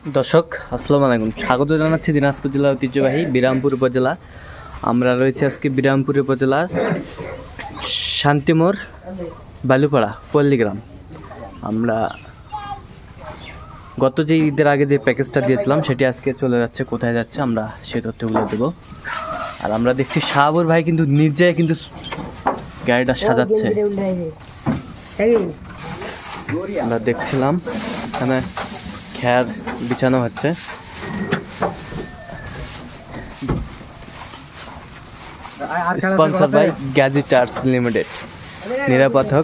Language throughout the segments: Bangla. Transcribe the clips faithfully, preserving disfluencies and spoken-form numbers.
দর্শক আসসালামু আলাইকুম, স্বাগত জানাচ্ছি দিনাজপুর জেলার ঐতিহ্যবাহী বিরামপুর উপজেলা। আমরা রয়েছি আজকে বিরামপুর উপজেলার শান্তিমোড় বালুপাড়া পল্লীগ্রাম। আমরা গত যে ঈদের আগে যে প্যাকেজটা দিয়েছিলাম সেটি আজকে চলে যাচ্ছে, কোথায় যাচ্ছে আমরা সেই তথ্যগুলো দেবো। আর আমরা দেখছি শাহাবুর ভাই কিন্তু নিজে কিন্তু গাড়িটা সাজাচ্ছে। আমরা দেখছিলাম এখানে খ্যার বিছানো হচ্ছে। স্পন্সর বাই গ্যাজেটার্স লিমিটেড, নিরাপদ হোক।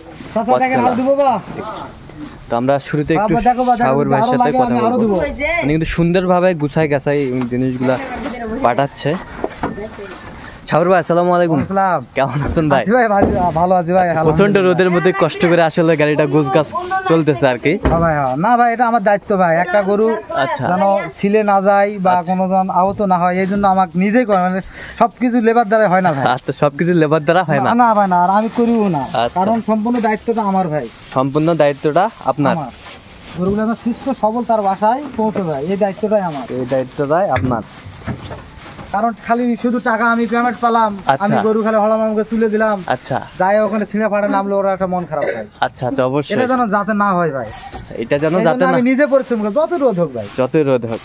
তো আমরা শুরুতে একটু শাহাবুর ভাইয়ের সাথে কথা বলবো। উনি কিন্তু সুন্দরভাবে গুছাই গাছাই জিনিসগুলা পাঠাচ্ছে। শাহাবুর ভাই আসসালামু আলাইকুম, কেমন আছেন ভাই? ভালো আছি ভাই। প্রচন্ড রোদের মধ্যে কষ্ট করে আসলে গাড়িটা গোছ গাছ চলতেছে আর কি। না ভাই, এটা আমার দায়িত্ব ভাই। একটা গরু আচ্ছা যেন ছিলে না যায় বা কোনো জন আহত না হয়, এই জন্য আমাকে নিজেই করে, মানে সবকিছু লেবার দ্বারা হয় না ভাই। আচ্ছা, সবকিছু লেবার দ্বারা হয় না? না ভাই না, আর আমি করিও না, কারণ সম্পূর্ণ দায়িত্বটা আমার ভাই। সম্পূর্ণ দায়িত্বটা আপনার? গরুগুলো যেন সুস্থ সবল তার বাসায় পৌঁছে যায়, এই দায়িত্বটাই আমার। এই দায়িত্বটাই আপনার, কারণ খালি শুধু টাকা আমি পেমেন্ট পেলাম, আমি গরু খালি হলাম, আমাকে তুলে দিলাম, আচ্ছা যাই ওখানে ছিঁড়ে ফাড়ে নামলে ওরা একটা মন খারাপ হয়। আচ্ছা আচ্ছা, অবশ্যই এটা যেন যাতে না হয় ভাই। আচ্ছা, এটা যেন যাতে না, আমি নিজে পরিশ্রম করি, যত রোদ হোক ভাই, যতই রোদ হোক,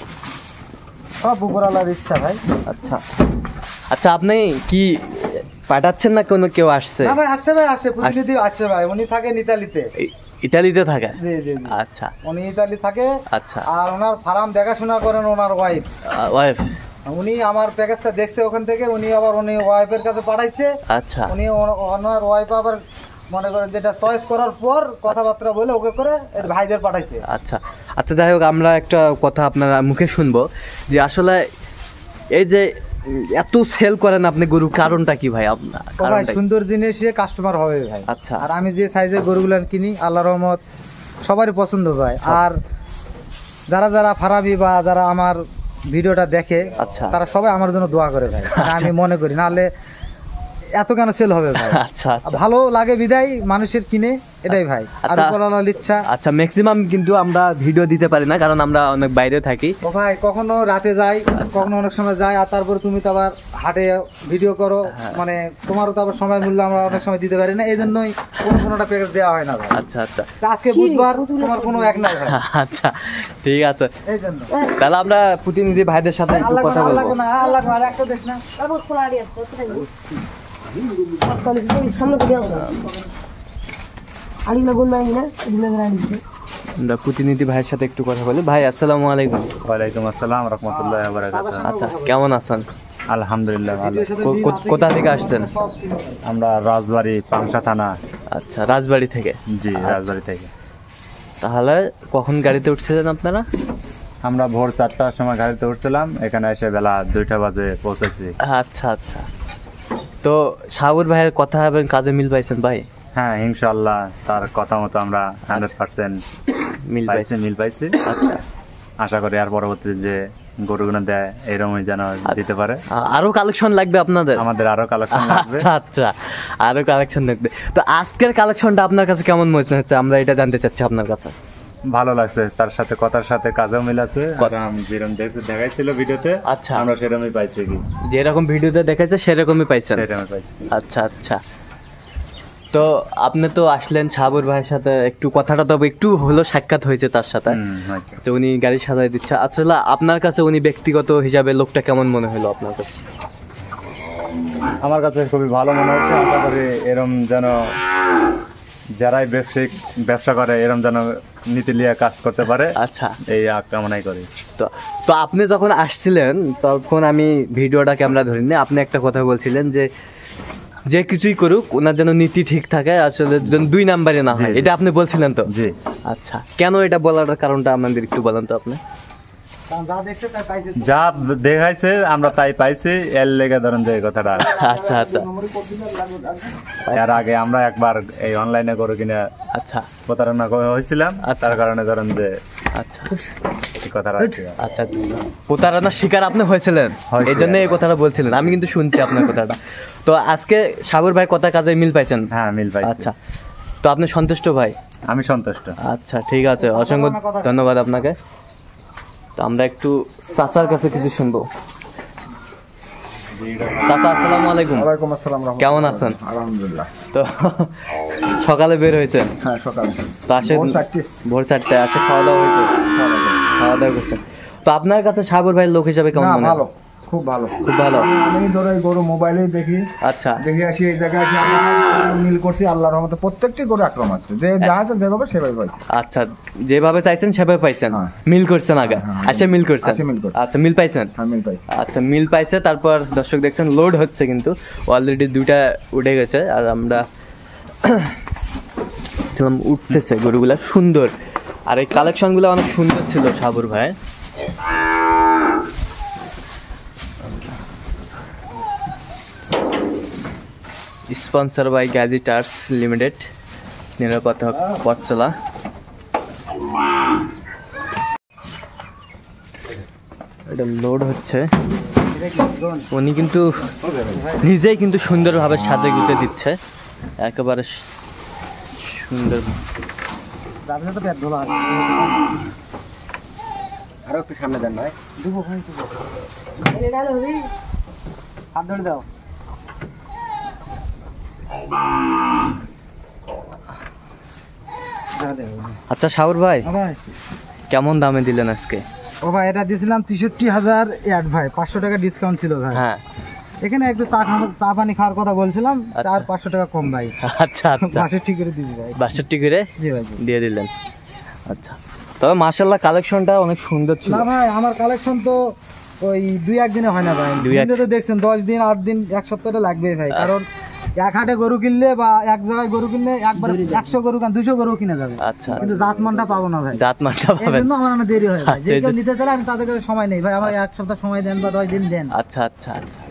সব উপরওয়ালার ইচ্ছা ভাই। আচ্ছা আচ্ছা, আপনি কি পাঠাচ্ছেন না কোনো কেউ আসছে? না ভাই, আসছে ভাই, আসছে প্রতিনিধি আসছে ভাই। উনি থাকেন ইতালিতে। ইতালিতে থাকে? জি জি। আচ্ছা, উনি ইতালি থাকে। আচ্ছা, আর ওনার ফার্ম দেখাশোনা করেন ওনার ওয়াইফ। ওয়াইফ? উনি আমার প্যাকেজটা দেখছে ওখান থেকে, উনি আবার উনি ওয়াইফের কাছে পাঠাইছে। আচ্ছা, উনি ওনার ওয়াইফ আবার মনে করেন যেটা চয়েস করার পর কথাবার্তা বলে ওকে করে ভাইদের পাঠাইছে। আচ্ছা আচ্ছা, যাই হোক, আমরা একটা কথা আপনার মুখে শুনবো যে আসলে এই যে এত সেল করেন আপনি গরু, কারণটা কি ভাই? আপনার ভাই সুন্দর জিনিসে কাস্টমার হবে ভাই। আচ্ছা, আর আমি যে সাইজের গরুগুলো কিনি আল্লাহর রহমত সবারই পছন্দ হয়। আর যারা যারা ফারাবি বা যারা আমার ভিডিওটা দেখে, আচ্ছা তারা সবাই আমার জন্য দোয়া করে ভাই। আমি মনে করি নাহলে এত কেন সেল হবে ভাই। আচ্ছা, ভালো লাগে বিদায় মানুষের কিনে, এটাই ভাই। আর উপরওয়ালার ইচ্ছা। আচ্ছা, ম্যাক্সিমাম কিন্তু আমরা ভিডিও দিতে পারি না, কারণ আমরা অনেক বাইরে থাকি। ও ভাই কখনো রাতে যাই, কখনো অনেক সময় যাই, আর তারপরে তুমি তো আবার হাটে ভিডিও করো, মানে তোমারও তো আবার সময় মূল্য আমরা অনেক সময় দিতে পারি না, এই জন্যই কোনো কোনোটা প্যাকেজ দেওয়া হয় না ভাই। আচ্ছা আচ্ছা, আজকে বুধবার, তোমার কোনো এক নাই ভাই। আচ্ছা ঠিক আছে, এই জন্য তাহলে আমরা প্রতিনিধি ভাইদের সাথে একটু কথা বলবো। আল্লাহ না আল্লাহ আর একটা দেখ না তারপর খোলা আড়ি আছে সামনে তো দেওয়া আড়ি লাগুন নাই না, আমরা প্রতিনিধি ভাইয়ের সাথে একটু কথা বলি। ভাই আসসালামু আলাইকুম। ওয়ালাইকুম আসসালাম রাহমাতুল্লাহি ওয়া বারাকাতুহু। আচ্ছা, কেমন আছেন? আলহামদুলিল্লাহ ভালো। কোথা থেকে আসছেন? আমরা রাজবাড়ি পাংশা থানা। আচ্ছা, রাজবাড়ি থেকে? জি, রাজবাড়ি থেকে। তাহলে কখন গাড়িতে উঠছিলেন আপনারা? আমরা ভোর চারটার সময় গাড়িতে উঠছিলাম, এখানে এসে বেলা দুইটা বাজে পৌঁছেছি। আচ্ছা আচ্ছা, তো শাহাবুর ভাইয়ের কথা এবং কাজে মিল পাইছেন ভাই? হ্যাঁ ইনশাআল্লাহ, তার কথা মতো আমরা হান্ড্রেড পার্সেন্ট মিল পাইছি মিল পাইছি আচ্ছা, আশা করি আর পরবর্তীতে যে গরুগুলো দেয় এরকমই যেন দিতে পারে। আরো কালেকশন লাগবে আপনাদের? আমাদের আরো কালেকশন লাগবে। আচ্ছা আচ্ছা, আরো কালেকশন লাগবে। তো আজকের কালেকশনটা আপনার কাছে কেমন মনে হচ্ছে, আমরা এটা জানতে চাচ্ছি আপনার কাছে। ভালো লাগছে, তার সাথে কথার সাথে কাজেও মিল আছে। যেরকম দেখাইছিল ভিডিওতে, আচ্ছা আমরা সেরকমই পাইছি। কি যেরকম ভিডিওতে দেখাইছে সেরকমই পাইছেন? সেরকমই পাইছি। আচ্ছা আচ্ছা, তো আপনি তো আসলেন শাহাবুর ভাইয়ের সাথে, একটু কথাটা তবে একটু হলো সাক্ষাৎ হয়েছে তার সাথে, তো উনি গাড়ি সাজাই দিচ্ছে। আসলে আপনার কাছে উনি ব্যক্তিগত হিসাবে লোকটা কেমন মনে হলো আপনার কাছে? আমার কাছে খুবই ভালো মনে হচ্ছে। আশা করি এরম যেন যারাই ব্যবসায়িক ব্যবসা করে এরম যেন নীতি নিয়ে কাজ করতে পারে। আচ্ছা, এই কামনাই করি। তো তো আপনি যখন আসছিলেন তখন আমি ভিডিওটা ক্যামেরা ধরিনি, আপনি একটা কথা বলছিলেন যে যে কিছুই করুক ওনার যেন নীতি ঠিক থাকে, আসলে দুই নাম্বারে না হয়, এটা আপনি বলছিলেন তো? জি। আচ্ছা, কেন এটা বলার কারণটা আমাদের একটু বলেন তো আপনি। যা দেখাইছে আমরা তাই পাইছি, এর লেগে ধরেন যে কথাটা। আচ্ছা আচ্ছা, এর আগে আমরা একবার এই অনলাইনে গরু কিনে আচ্ছা প্রতারণা হয়েছিলাম, তার কারণে ধরেন যে আচ্ছা কথাটা। আচ্ছা, প্রতারণার শিকার আপনি হয়েছিলেন, এই জন্য এই কথাটা বলছিলেন, আমি কিন্তু শুনছি আপনার কথাটা। তো আজকে শাহাবুর ভাই কথা কাজে মিল পাইছেন? হ্যাঁ মিল পাইছি। আচ্ছা, তো আপনি সন্তুষ্ট ভাই? আমি সন্তুষ্ট। আচ্ছা ঠিক আছে, অসংখ্য ধন্যবাদ আপনাকে। তো আমরা একটু চাচার কাছে কিছু শুনবো। চাচা আসসালামু আলাইকুম। ওয়ালাইকুম আসসালাম। কেমন আছেন? আলহামদুলিল্লাহ। তো সকালে বের হয়েছেন? হ্যাঁ সকালে। তো আসে ভোর চারটায় আসে খাওয়া দাওয়া হয়েছে? খাওয়া দাওয়া করছেন। তো আপনার কাছে সাগর ভাইয়ের লোক হিসাবে কেমন মনে হয়? ভালো, খুব ভালো, খুব ভালো। আমি ধরো এই গরু মোবাইলে দেখি, আচ্ছা দেখে আসি এই জায়গায় আসি, আমরা মিল করছি আল্লাহর রহমতে। প্রত্যেকটি গরু আক্রম আছে, যে যা আছে যেভাবে সেভাবে পাইছে। আচ্ছা যেভাবে চাইছেন সেভাবে পাইছেন? হ্যাঁ। মিল করছেন আগে? আচ্ছা মিল করছেন। আসে মিল করছে। আচ্ছা মিল পাইছেন? হ্যাঁ মিল পাইছে। আচ্ছা মিল পাইছে। তারপর দর্শক দেখছেন লোড হচ্ছে, কিন্তু অলরেডি দুইটা উঠে গেছে আর আমরা ছিলাম উঠতেছে গরুগুলা সুন্দর। আর এই কালেকশনগুলো অনেক সুন্দর ছিল সাবুর ভাই। Sponsor by Gazi tyres limited, নিরাপদ পথ চলা। এটা লোড হচ্ছে, উনি কিন্তু নিজেই কিন্তু সুন্দরভাবে সাজে গুজে দিচ্ছে, একেবারে সুন্দর। আরো একটু সামনে দেন ভাই। হাত ধরে দাও। আচ্ছা সাগর ভাই, ভাই কেমন দামে দিলেন আজকে? ও ভাই এটা দিয়েছিলাম তেষট্টি হাজার অ্যাড ভাই, পাঁচশো টাকা ডিসকাউন্ট ছিল ভাই। হ্যাঁ এখানে একটু চা খাওয়া চা পানি খাওয়ার কথা বলছিলাম, তার পাঁচশো টাকা কম ভাই। আচ্ছা আচ্ছা বাষট্টি করে দিয়েছি ভাই। বাষট্টি করে জি ভাই দিয়ে দিলেন। আচ্ছা তবে মাশাআল্লাহ কালেকশনটা অনেক সুন্দর ছিল। না ভাই আমার কালেকশন তো ওই দুই একদিনে হয় না ভাই, দুই এক- দিনে তো দেখছেন দশ দিন আট দিন এক সপ্তাহটা লাগবেই ভাই। কারণ এক হাটে গরু কিনলে বা এক জায়গায় গরু কিনলে একবার একশো গরু কেন দুশো গরু কিনে যাবে, আচ্ছা কিন্তু জাতমানটা পাবো না ভাই। জাতমানটা এই পাবেন। জন্য আমার অনেক দেরি হয় ভাই। আচ্ছা, যে এই কেউ যে- নিতে চাইলে আমি তাদের কাছে সময় নেই ভাই, আমার এক সপ্তাহ সময় দেন বা দশ দিন দেন। আচ্ছা আচ্ছা আচ্ছা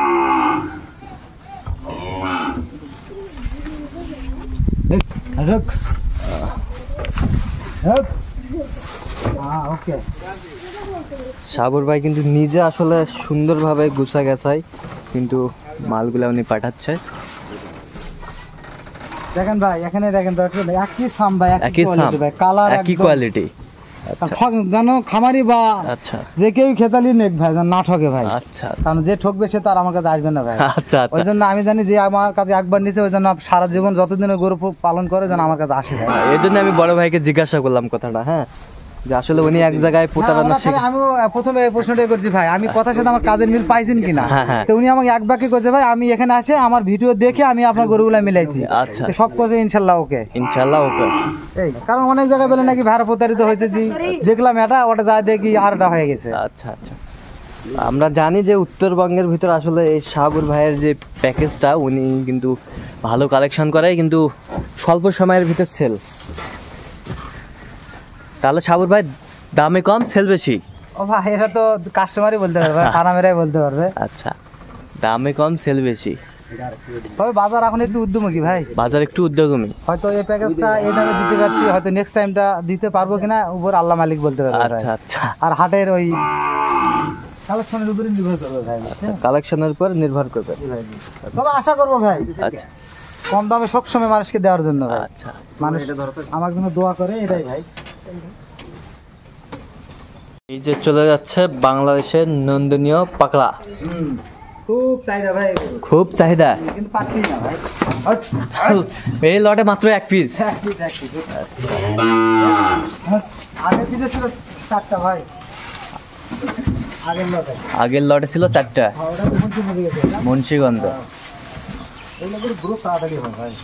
ওকে সাগর ভাই কিন্তু নিজে আসলে সুন্দরভাবে গুছা গেছাই, কিন্তু মালগুলা উনি পাঠাচ্ছে। দেখেন ভাই এখানে দেখেন দর্শক একই সাম ভাই, একই একই সাম, কোয়ালিটি ভাই, কালার একই কোয়ালিটি। আচ্ছা জানো খামারি বা আচ্ছা যে কেউ খেতালি নেক ভাই যেন না ঠকে ভাই, আচ্ছা কারণ যে ঠকবে সে তার আমার কাছে আসবে না ভাই। আচ্ছা ওই আচ্ছা জন্য আমি জানি যে আমার কাছে একবার নিচে ওই জন্য সারা জীবন যতদিন গরু পালন করে যেন আমার কাছে আসে ভাই। এই জন্য আমি বড় ভাইকে জিজ্ঞাসা করলাম কথাটা, হ্যাঁ, যে আসলে উনি এক জায়গায় না, প্রতারণা আমরা শিখে। খালি- আমিও প্রথমে এই প্রশ্নটাই করছি ভাই, আমি কথার সাথে আমার কাজের মিল পাইছেন কিনা। হ্যাঁ, হ্যাঁ। তো উনি আমাকে এক বাক্যে কইছে ভাই আমি এখানে আসে আমার ভিডিও দেখে আমি আপনার গরুগুলা মিলাইছি। আচ্ছা। তো সব কথা ইনশাল্লাহ ওকে। ইনশাআল্লাহ ওকে। এই কারণ অনেক জায়গায় বলে নাকি ভাড়া প্রতারিত হয়েছে, জি দেখলাম এটা ওটা যা দেখি আরটা হয়ে গেছে। আচ্ছা আচ্ছা আমরা জানি যে উত্তরবঙ্গের ভিতর আসলে এই সাগর ভাইয়ের যে প্যাকেজটা উনি কিন্তু ভালো কালেকশন করে, কিন্তু স্বল্প সময়ের ভিতর সেল। তাহলে সাগর ভাই দামে কম সেল বেশি? ও ভাই এটা তো কাস্টমারই বলতে পারবে, ফার্মেরাই বলতে পারবে। আচ্ছা দামে কম সেল বেশি, তবে বাজার এখন একটু উদ্যমী ভাই, বাজার একটু উদ্যোগী। হয়তো এই প্যাকেজটা এই দামে দিতে পারছি, হয়তো নেক্সট টাইমটা দিতে পারবো কিনা উপর আল্লাহ মালিক বলতে পারবে ভাই। আচ্ছা আচ্ছা আর হাটের ওই কালেকশনের উপরে নির্ভর করবে ভাই। আচ্ছা কালেকশনের উপর নির্ভর করবে। তবে আশা করবো ভাই আচ্ছা কম দামে সবসময় মানুষকে দেওয়ার জন্য ভাই, আচ্ছা মানুষ আমার জন্য দোয়া করে এটাই ভাই। এই যে চলে যাচ্ছে বাংলাদেশের নন্দনীয় পাকড়া, খুব চাহিদা ভাই এগুলো। খুব চাহিদা। কিন্তু পাচ্ছি না ভাই। এই লটে মাত্র এক পিস। এক piece, এক piece। আগের পিসে ছিল চারটা ভাই, আগের লটে। আগের লটে ছিল চারটা, হ্যাঁ, ওটা তো মুন্সি মরে গেছে না? মুন্সিগঞ্জ। এগুলো করে গ্রুপ তাড়াতাড়ি হয় ভাই।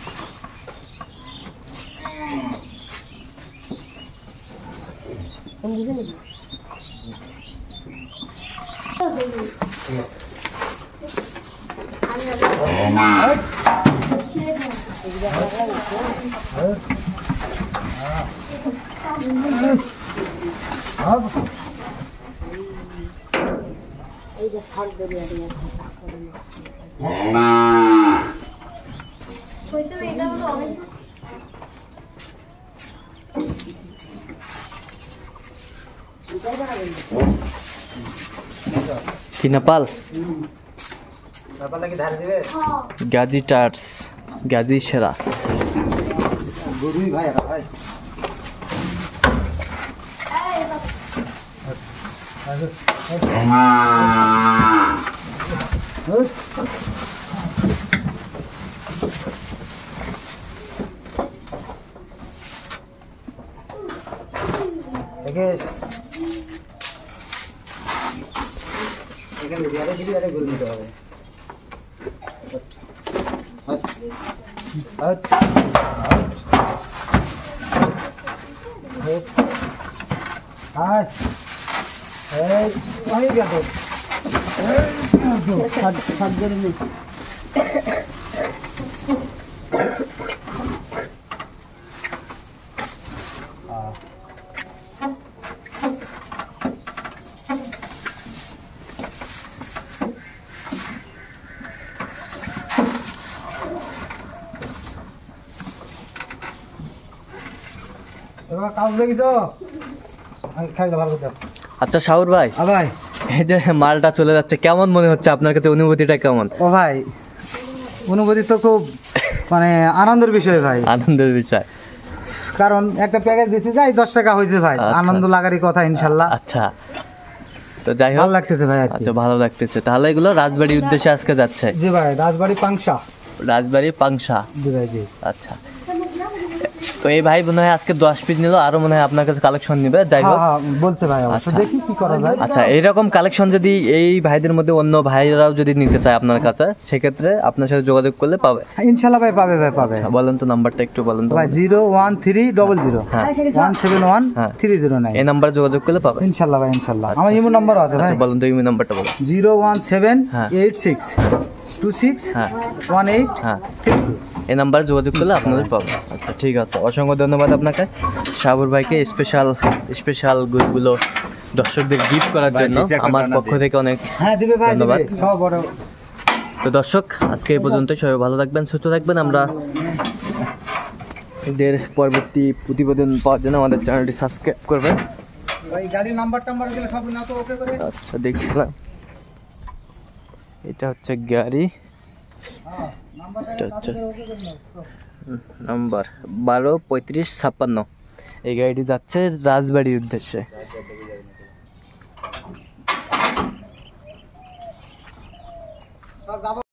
কি নেপাল? ব্যাপারটা কি ধারে দিবে? গাজী টার্স, গাজী সেরা। গরুই ভাই এটা ভাই। এখানে বিয়ারে দিবি আরে গোল দিতে হবে। আচ্ছা আচ্ছা এই ওই গেল এই সাত সাত জন নি আচ্ছা শাহুর ভাই, ভাই এই যে মালটা চলে যাচ্ছে কেমন মনে হচ্ছে আপনার কাছে, অনুভূতিটা কেমন? ও ভাই অনুভূতি তো খুব মানে আনন্দের বিষয় ভাই, আনন্দের বিষয়, কারণ একটা প্যাকেজ দিছি যাই দশ টাকা হয়েছে ভাই, আনন্দ লাগারই কথা ইনশাল্লাহ। আচ্ছা তো যাই হোক ভালো লাগতেছে ভাই। আচ্ছা ভালো লাগতেছে। তাহলে এগুলো রাজবাড়ির উদ্দেশ্যে আজকে যাচ্ছে? জি ভাই, রাজবাড়ি পাংশা। রাজবাড়ি পাংশা, জি ভাই জি। আচ্ছা তো এই ভাই মনে হয় আজকে দশ পিস নিল, আরো মনে হয় আপনার কাছে কালেকশন নিবে। যাই হোক বলছে ভাই, অবশ্য দেখি কি করা যায়। আচ্ছা এইরকম কালেকশন যদি এই ভাইদের মধ্যে অন্য ভাইরাও যদি নিতে চায় আপনার কাছে, সেক্ষেত্রে আপনার সাথে যোগাযোগ করলে পাবে ইনশাল্লাহ ভাই, পাবে ভাই পাবে। বলেন তো নাম্বারটা একটু বলেন তো ভাই। Zero one three double zero one seven one three zero nine, এই নাম্বারে যোগাযোগ করলে পাবে ইনশাল্লাহ ভাই ইনশাল্লাহ। আমার ইমো নাম্বারও আছে ভাই। বলেন তো ইমো নাম্বারটা বলেন। Zero one seven eight six two six one eight হ্যাঁ এই নাম্বারে যোগাযোগ করলে আপনাদের পাবে। আচ্ছা ঠিক আছে, অসংখ্য ধন্যবাদ আপনাকে শাহাবুর ভাইকে স্পেশাল স্পেশাল গুলো দর্শকদের গিফট করার জন্য আমার পক্ষ থেকে অনেক ধন্যবাদ। তো দর্শক আজকে এই পর্যন্ত, সবাই ভালো থাকবেন, সুস্থ থাকবেন। আমরা এদের পরবর্তী প্রতিবেদন পাওয়ার জন্য আমাদের চ্যানেলটি সাবস্ক্রাইব করবেন। গাড়ির নাম্বার টাম্বার দিলে সব না তো ওকে করে। আচ্ছা দেখছিলাম এটা হচ্ছে গাড়ি, এটা হচ্ছে নাম্বার বারো পঁয়ত্রিশ ছাপ্পান্ন। এই গাড়িটি যাচ্ছে রাজবাড়ির উদ্দেশ্যে।